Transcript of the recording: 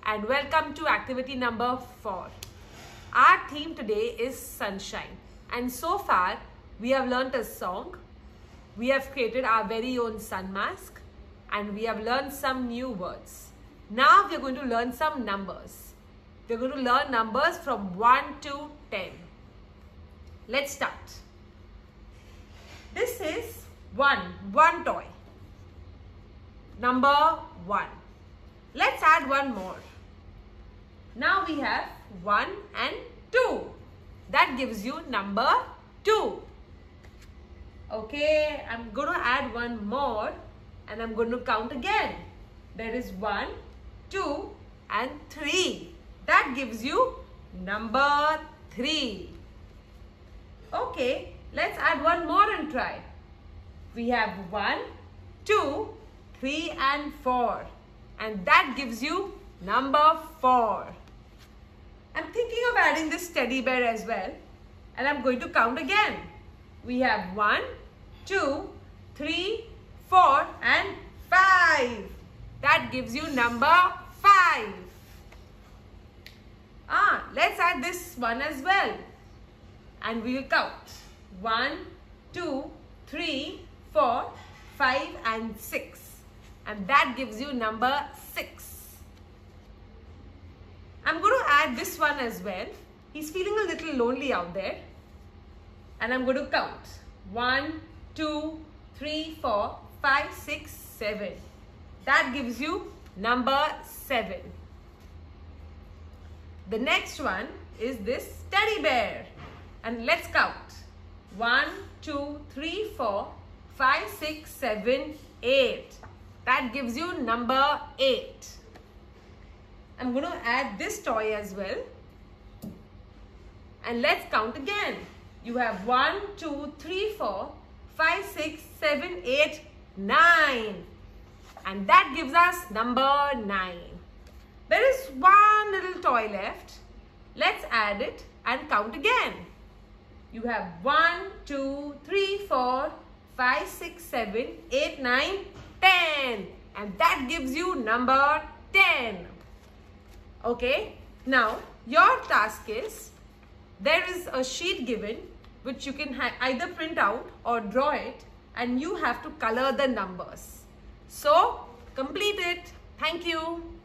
and welcome to activity number 4. Our theme today is sunshine, and so far we have learnt a song, we have created our very own sun mask, and we have learned some new words. Now we are going to learn some numbers. We are going to learn numbers from 1 to 10. Let's start. This is one toy. Number 1. Let's add one more. Now we have 1 and 2. That gives you number 2. Okay, I'm going to add one more and I'm going to count again. There is 1, 2 and 3. That gives you number 3. Okay, let's add one more and try. We have 1, 2, 3 and 4. And that gives you number 4. I'm thinking of adding this teddy bear as well. And I'm going to count again. We have 1, 2, 3, 4 and 5. That gives you number 5. Let's add this one as well. And we will count. 1, 2, 3, 4, 5 and 6. And that gives you number 6. I'm going to add this one as well. He's feeling a little lonely out there. And I'm going to count. 1, 2, 3, 4, 5, 6, 7. That gives you number 7. The next one is this teddy bear. And let's count. 1, 2, 3, 4, 5, 6, 7, 8. That gives you number 8. I'm going to add this toy as well. And let's count again. You have 1, 2, 3, 4, 5, 6, 7, 8, 9. And that gives us number 9. There is one little toy left. Let's add it and count again. You have 1, 2, 3, 4, 5, 6, 7, 8, 9, 10. And that gives you number 10. Okay, now your task is, there is a sheet given which you can either print out or draw it, and you have to color the numbers. So complete it. Thank you.